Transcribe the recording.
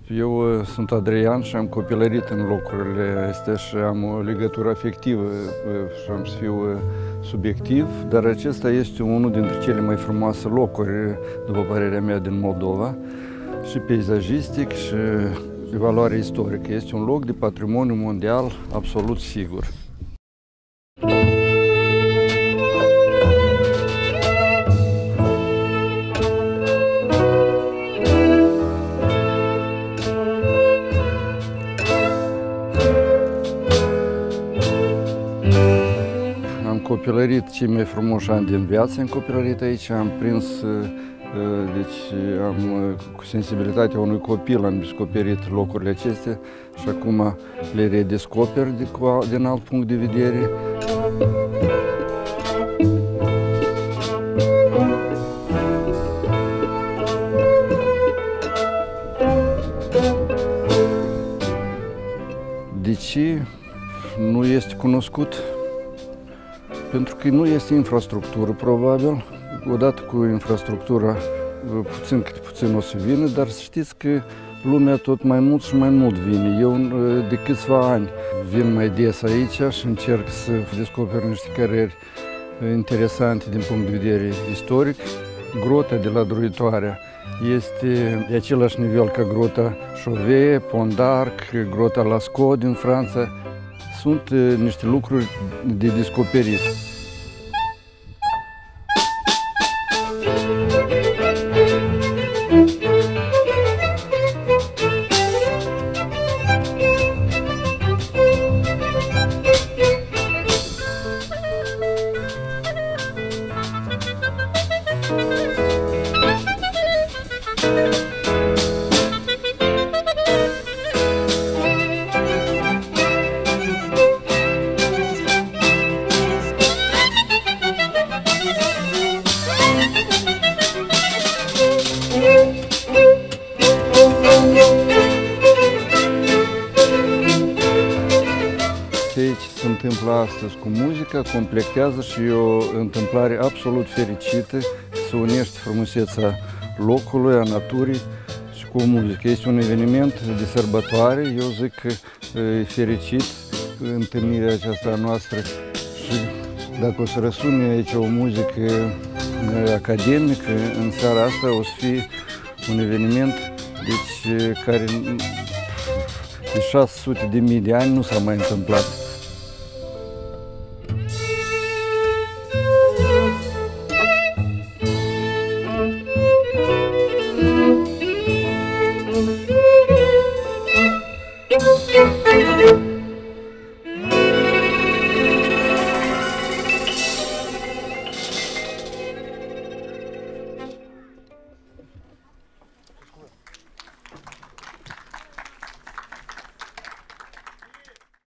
Eu sunt Adrian și am copilărit în locurile astea și am o legătură afectivă și am să fiu subiectiv, dar acesta este unul dintre cele mai frumoase locuri, după părerea mea, din Moldova, și peisajistic și de valoare istorică. Este un loc de patrimoniu mondial absolut sigur. Am copilărit cei mai frumoși ani din viață, am copilărit aici, am prins, cu sensibilitatea unui copil am descoperit locurile acestea și acum le redescoper din alt punct de vedere. De ce nu este cunoscut? Pentru că nu este infrastructură, probabil. Odată cu infrastructura, puțin câte puțin o să vină, dar să știți că lumea tot mai mult și mai mult vine. Eu de câțiva ani vin mai des aici și încerc să descoper niște carieră interesante din punct de vedere istoric. Grota de la Druitoarea este de același nivel ca grota Chauvet, Pont d'Arc, grota Lascaux din Franța. Sunt niște lucruri de descoperit. Ce se întâmplă astăzi cu muzica completează și e o întâmplare absolut fericită, se unește frumusețea locului, a naturii și cu muzică. Este un eveniment de sărbătoare, eu zic că e fericit întâlnirea aceasta noastră și dacă o să răsune aici o muzică academică, în seara asta o să fie un eveniment care de 600.000 de ani nu s-a mai întâmplat.